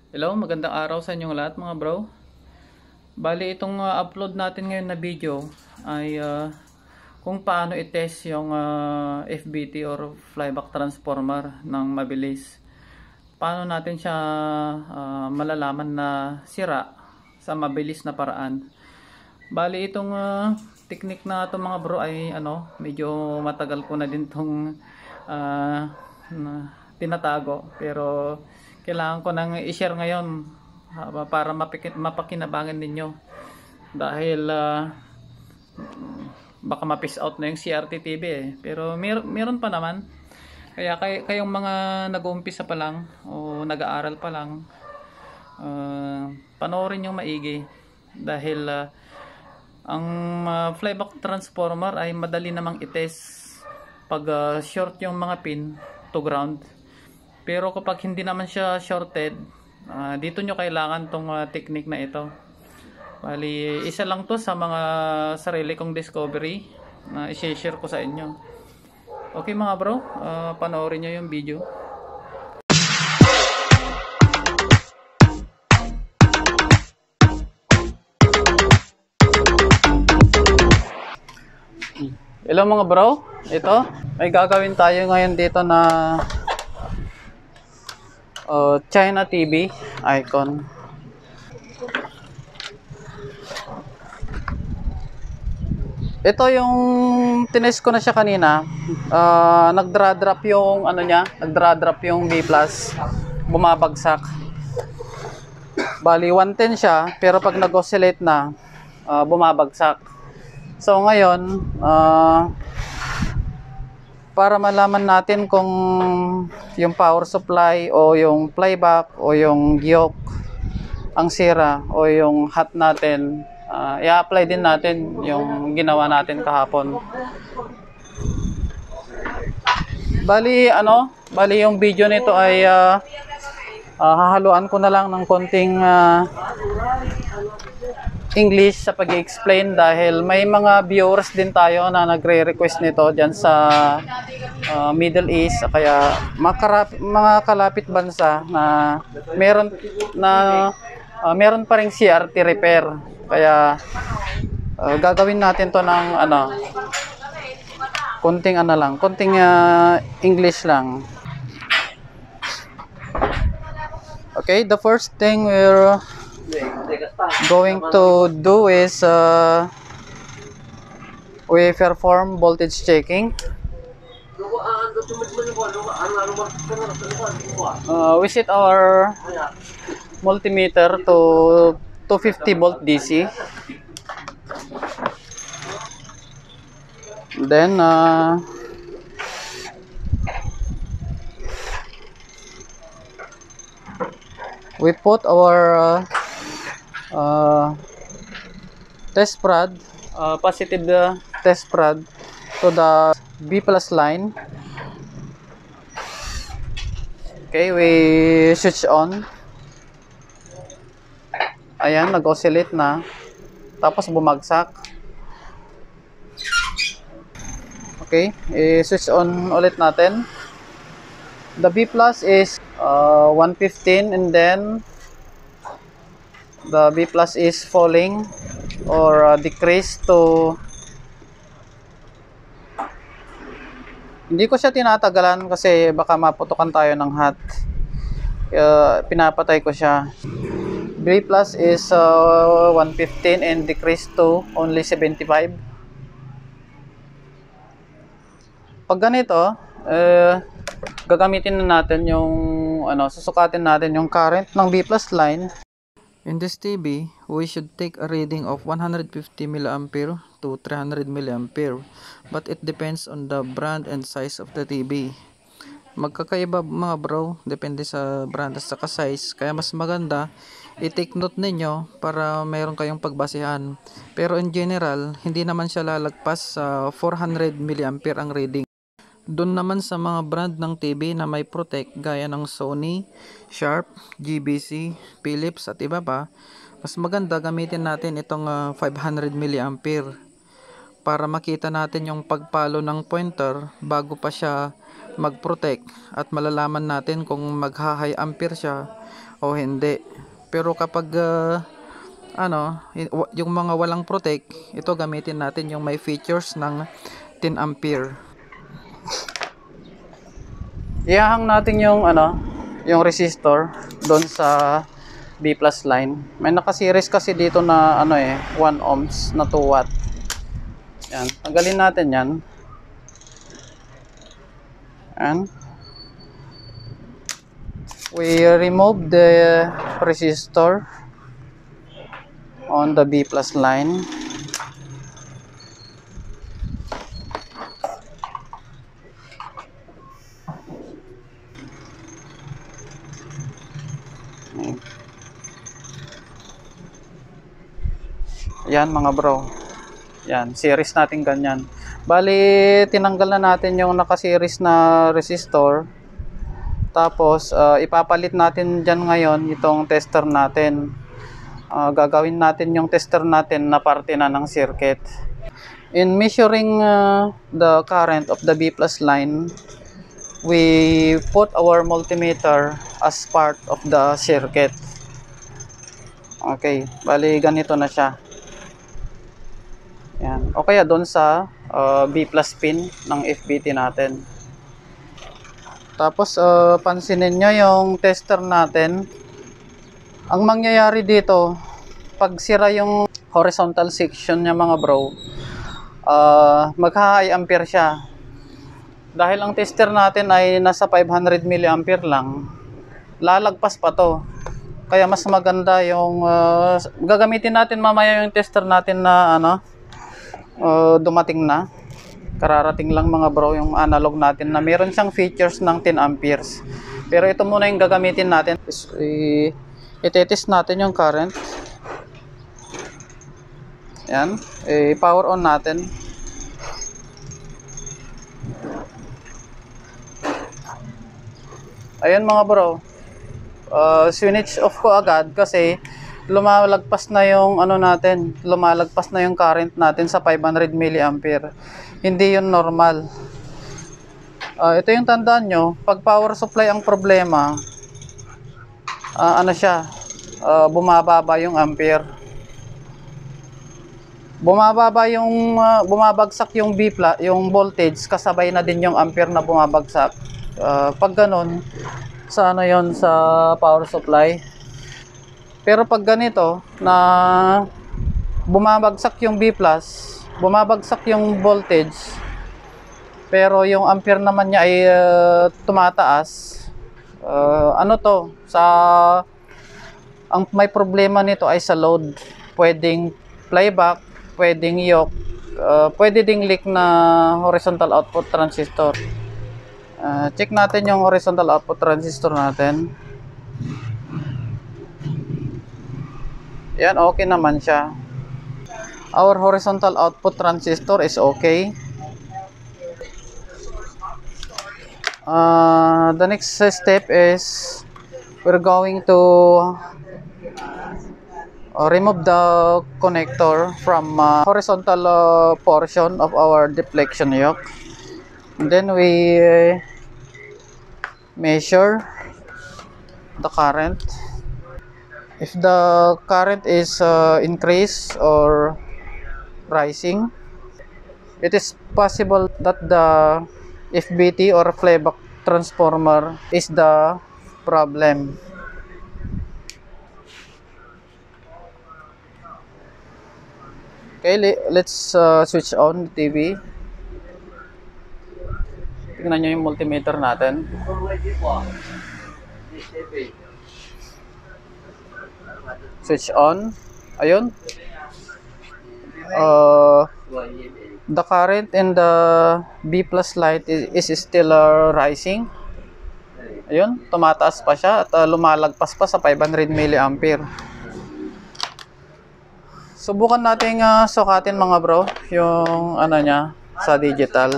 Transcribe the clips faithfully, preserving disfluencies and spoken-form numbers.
Hello, magandang araw sa inyong lahat mga bro. Bali itong uh, upload natin ngayon na video ay uh, kung paano i-test yung uh, F B T or flyback transformer ng mabilis. Paano natin siya uh, malalaman na sira sa mabilis na paraan. Bali itong uh, technique na ito mga bro ay ano, medyo matagal ko na din itong uh, na, tinatago, pero kailangan ko nang i-share ngayon uh, para mapikit, mapakinabangan ninyo dahil uh, baka ma-piss out na yung C R T T V eh. Pero mer meron pa naman, kaya kay kayong mga nag-uumpisa pa lang o nag-aaral pa lang, uh, panoorin yung maigi dahil uh, ang uh, flyback transformer ay madali namang i-test pag uh, short yung mga pin to ground. Pero kapag hindi naman siya shorted, uh, dito nyo kailangan tong uh, technique na ito. Bali, isa lang to sa mga sarili kong discovery na i-share ko sa inyo. Okay mga bro, uh, panoorin nyo yung video. Hello mga bro, ito may gagawin tayo ngayon dito na Uh, China T V icon. Ito yung tinest ko na siya kanina. Uh, nagdra-drop yung ano niya, nagdra-drop yung B plus, bumabagsak. Bali one ten siya, pero pag nag-oscillate na, uh, bumabagsak. So ngayon, uh, para malaman natin kung yung power supply o yung flyback o yung yoke ang sira o yung hot natin, uh, i-apply din natin yung ginawa natin kahapon. Bali ano, bali yung video nito ay uh, uh, hahaluan ko na lang ng konting uh, English sa pag-i-explain dahil may mga viewers din tayo na nagre-request nito dyan sa uh, Middle East, kaya makarap, mga kalapit bansa na meron na uh, meron pa ring C R T repair, kaya uh, gagawin natin to ng ano, konting ano lang, konting uh, English lang. Okay, the first thing we're going to do is uh, we perform voltage checking. Uh, we set our multimeter to two fifty volt D C. Then uh, we put our uh, Uh, test prod, uh, positive the test prod to the B plus line. Okay, we switch on. Ayan, nag-oscillate na. Tapos bumagsak. Okay, i-switch on ulit natin. The B plus is uh, one fifteen, and then the B plus is falling or uh, decrease to, hindi ko siya tinatagalan kasi baka maputukan tayo ng hot. Uh, pinapatay ko siya. B plus is uh, one fifteen and decrease to only seventy-five. Pag ganito, uh, gagamitin na natin yung ano, susukatin natin yung current ng B plus line. In this T V, we should take a reading of one hundred fifty milliampere to three hundred milliampere, but it depends on the brand and size of the T V. Magkakaiba mga bro, depende sa brand at saka size, kaya mas maganda i-take note ninyo para mayroon kayong pagbasehan. Pero in general, hindi naman siya lalagpas sa four hundred milliampere ang reading. Doon naman sa mga brand ng T V na may protect gaya ng Sony, Sharp, G B C, Philips at iba pa, mas maganda gamitin natin itong uh, five hundred milliampere para makita natin yung pagpalo ng pointer bago pa siya mag-protect at malalaman natin kung magha-high ampere siya o hindi. Pero kapag uh, ano, yung mga walang protect, ito gamitin natin yung may features ng ten ampere. Ihahang natin yung ano, yung resistor doon sa B plus line. May naka-series kasi dito na ano eh, one ohms na two watt. Yan, tanggalin natin yan. And we remove the resistor on the B plus line. Yan mga bro. Yan, series natin ganyan. Bali, tinanggal na natin yung naka-series na resistor. Tapos, uh, ipapalit natin dyan ngayon itong tester natin. Uh, gagawin natin yung tester natin na parte na ng circuit. In measuring uh, the current of the B plus line, we put our multimeter as part of the circuit. Okay, bali ganito na siya. Yan. O kaya doon sa uh, B plus pin ng F B T natin. Tapos uh, pansinin nyo yung tester natin. Ang mangyayari dito, pag sira yung horizontal section niya mga bro, uh, magha-high ampere siya. Dahil ang tester natin ay nasa five hundred milliampere lang, lalagpas pa to. Kaya mas maganda yung uh, gagamitin natin mamaya yung tester natin na ano, Uh, dumating na, kararating lang mga bro, yung analog natin na meron siyang features ng ten amperes. Pero ito muna yung gagamitin natin. I itetest natin yung current. Yan, i-power on natin. Ayun mga bro, uh, switch off ko agad kasi lumalagpas na yung ano natin, lumalagpas na yung current natin sa five hundred milliampere. Hindi yun normal. Uh, ito yung tandaan nyo, pag power supply ang problema, uh, ano siya, uh, bumababa yung ampere. Bumababa yung, uh, bumabagsak yung B plus, yung voltage, kasabay na din yung ampere na bumabagsak. Uh, pag ganun, sa ano yon sa power supply. Pero pag ganito na bumabagsak yung B plus, bumabagsak yung voltage, pero yung ampere naman niya ay uh, tumataas, uh, ano to, sa ang may problema nito ay sa load. Pwedeng playback, pwedeng yoke, uh, pwede ding leak na horizontal output transistor. Uh, check natin yung horizontal output transistor natin. Yan, okay naman siya. Our horizontal output transistor is okay. Uh, the next step is we're going to uh, remove the connector from uh, horizontal uh, portion of our deflection yoke. And then we uh, measure the current. If the current is uh, increased or rising, it is possible that the F B T or playback transformer is the problem. Okay, let's uh, switch on the T V. Tingnan nyo yung multimeter natin. Switch on. Ayun. Uh, the current in the B plus light is, is still uh, rising. Ayun, tumataas pa siya at uh, lumalagpas pa sa five hundred milliampere. Subukan nating uh, sukatin mga bro yung ano niya sa digital.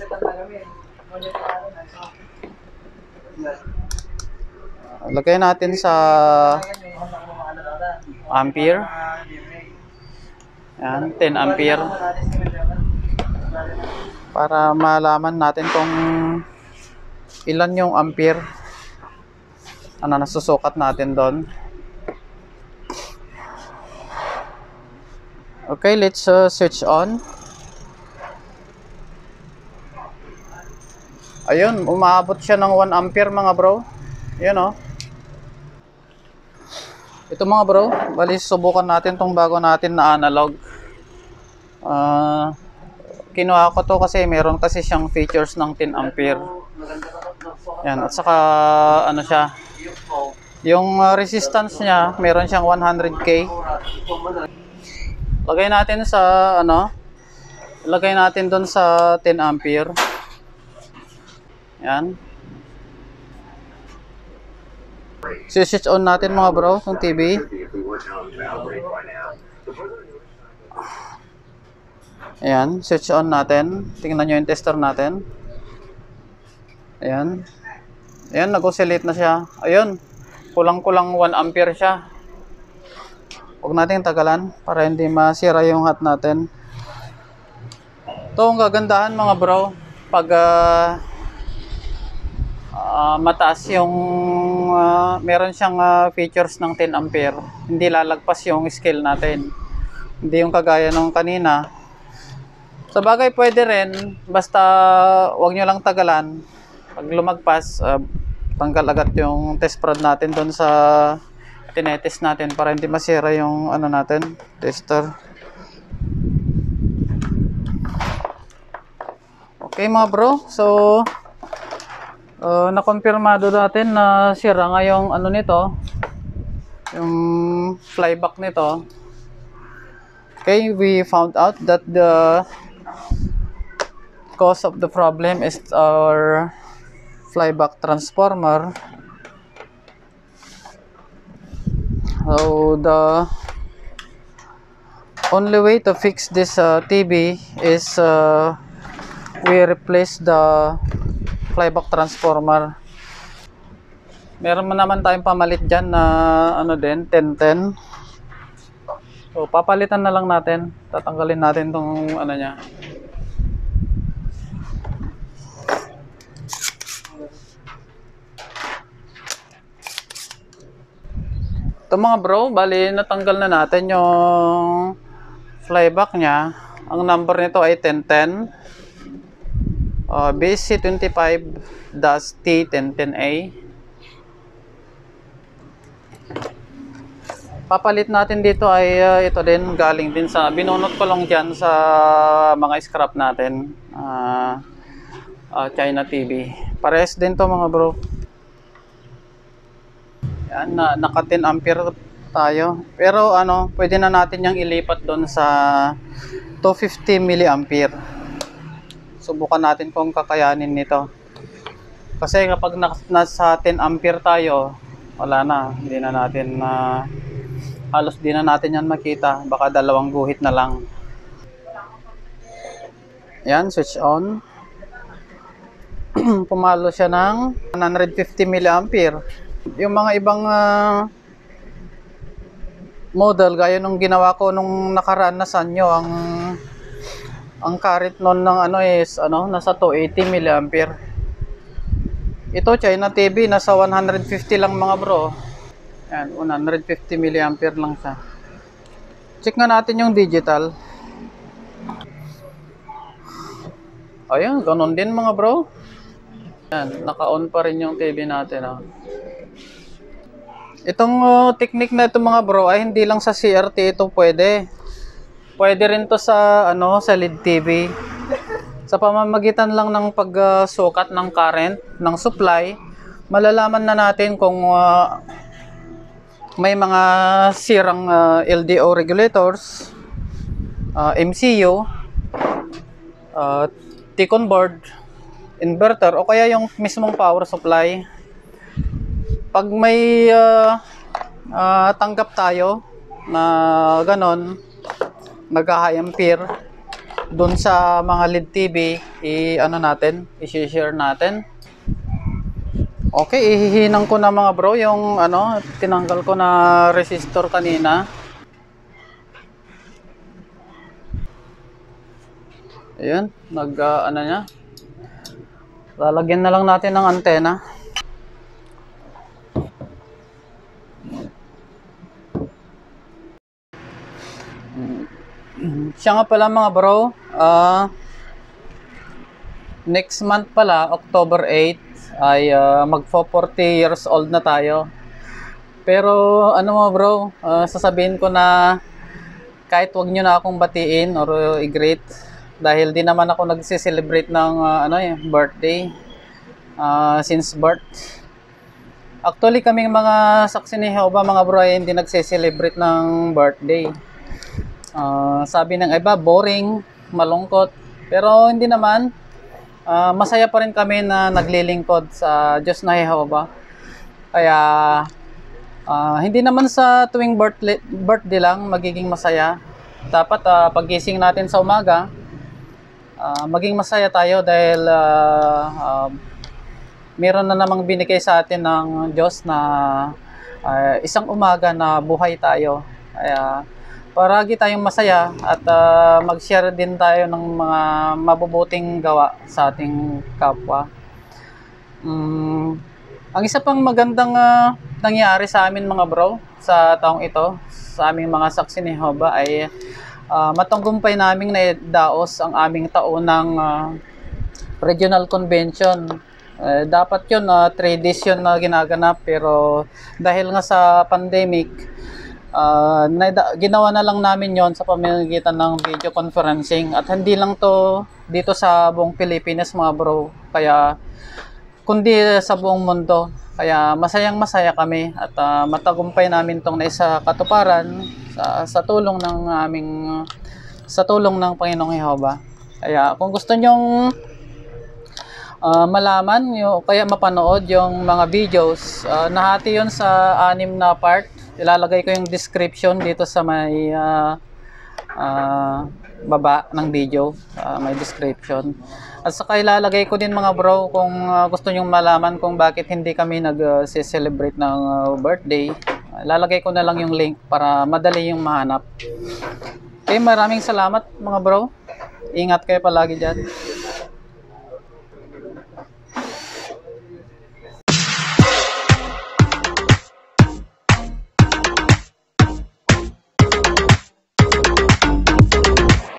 Lagay natin sa ampere. Yan, ten ampere. Para malaman natin kung ilan yung ampere. ano, nasusukat natin doon. Okay, let's uh, switch on. Ayun, umaabot siya ng one ampere mga bro. Ayun oh. Ito mga bro, bali subukan natin tong bago natin na analog. Uh, kinuha ko to kasi meron kasi siyang features ng ten ampere. Yan, at saka ano siya, yung uh, resistance niya, meron siyang one hundred K. Lagay natin sa ano, lagay natin doon sa ten ampere. Yan. Si-switch on natin mga bro, yung T V. Ayan, switch on natin. Tingnan nyo yung tester natin. Ayan. Ayan, nag-oscillate na siya. Ayun, kulang-kulang one ampere siya. Huwag natin tagalan para hindi masira yung hat natin. Ito ang gagandahan mga bro. Pag uh, uh, mataas yung uh, meron siyang uh, features ng ten ampere, hindi lalagpas yung scale natin. Hindi yung kagaya nung kanina. Sa bagay pwede rin, basta wag nyo lang tagalan. Pag lumagpas, uh, tanggal agad yung test prod natin doon sa tinetest natin para hindi masira yung ano natin, tester. Okay mga bro, so uh, nakonfirmado natin na sira nga yung ano nito, yung flyback nito. Okay, we found out that the cause of the problem is our flyback transformer. So the only way to fix this uh, T V is uh, we replace the flyback transformer. Meron mo naman tayong pamalit dyan na ano din, ten ten. So papalitan na lang natin. Tatanggalin natin tong ano nya. Ito mga bro, bali natanggal na natin yung flyback nya. Ang number nito ay ten ten. Uh, B C twenty-five T ten ten A. Papalit natin dito ay uh, ito din, galing din sa, binunot ko lang dyan sa mga scrap natin. Uh, uh, China T V. Parehas din to mga bro. Yan, na, naka ten ampere tayo. Pero ano, pwede na natin yung ilipat doon sa two fifty milliampere. Subukan natin kung kakayanin nito. Kasi kapag na, nasa ten ampere tayo, wala na. Hindi na natin na uh, halos di na natin yan makita. Baka dalawang guhit na lang. Yan, switch on. Pumalo siya ng one hundred fifty milliampere. Yung mga ibang uh, model gaya nung ginawa ko nung nakaraan na Sanyo, ang ang current noon ng ano is ano, nasa two eighty milliampere. Ito China T V nasa one hundred fifty lang mga bro. Yan, one hundred fifty milliampere lang siya. Check nga natin yung digital. Ayun, ganun din mga bro. Yan, naka-on pa rin yung T V natin. Oh. Itong uh, technique na ito mga bro ay hindi lang sa C R T ito pwede. Pwede rin to sa ano, sa L E D T V. Sa pamamagitan lang ng pagsukat uh, ng current, ng supply, malalaman na natin kung uh, may mga sirang uh, L D O regulators, uh, M C U, uh, T-con board, inverter, o kaya yung mismong power supply. Pag may uh, uh, tanggap tayo na ganon, nag-high ampere doon sa mga L E D T V, i-ano natin, i-share natin. Okay, ihihinang ko na mga bro yung ano, tinanggal ko na resistor kanina. Ayun, nag uh, ano nya. Lalagyan na lang natin ng antena. Siya nga pala mga bro, ah next month pala, October eighth, ay uh, magfo forty years old na tayo. Pero ano mo bro, uh, sasabihin ko na kahit wag nyo na akong batiin or i-greet, dahil di naman ako nagse-celebrate ng uh, ano eh, birthday uh, since birth. Actually kaming mga saksi ni Jehovah mga bro ay hindi nagse-celebrate ng birthday. Uh, sabi ng iba, boring, malungkot. Pero hindi naman. Uh, masaya pa rin kami na naglilingkod sa Diyos na Jehovah. Kaya, uh, hindi naman sa tuwing birthday, birthday lang magiging masaya. Dapat uh, pagising natin sa umaga, uh, maging masaya tayo dahil uh, uh, meron na namang binigay sa atin ng Diyos na uh, isang umaga na buhay tayo. Kaya, paragi tayong masaya at uh, mag-share din tayo ng mga mabubuting gawa sa ating kapwa. Um, ang isa pang magandang uh, nangyari sa amin mga bro sa taong ito, sa aming mga saksi ni Jehovah ay uh, matunggumpay naming naidaos ang aming taunang uh, regional convention. Uh, dapat yun, uh, tradition na ginaganap pero dahil nga sa pandemic, Uh, ginawa na lang namin yon sa pamamagitan ng video conferencing at hindi lang to dito sa buong Pilipinas mga bro, kaya kundi sa buong mundo. Kaya masayang masaya kami at uh, matagumpay namin tong naisa katuparan sa, sa tulong ng aming sa tulong ng Panginoong Jehovah. Kaya kung gusto nyong uh, malaman yung, kaya mapanood yung mga videos, uh, nahati yon sa anim na part. Ilalagay ko yung description dito sa may uh, uh, baba ng video, uh, may description. At saka ilalagay ko din mga bro kung uh, gusto nyong malaman kung bakit hindi kami nag-celebrate uh, ng uh, birthday. Ilalagay ko na lang yung link para madali yung mahanap. Okay, maraming salamat mga bro. Ingat kayo palagi dyan.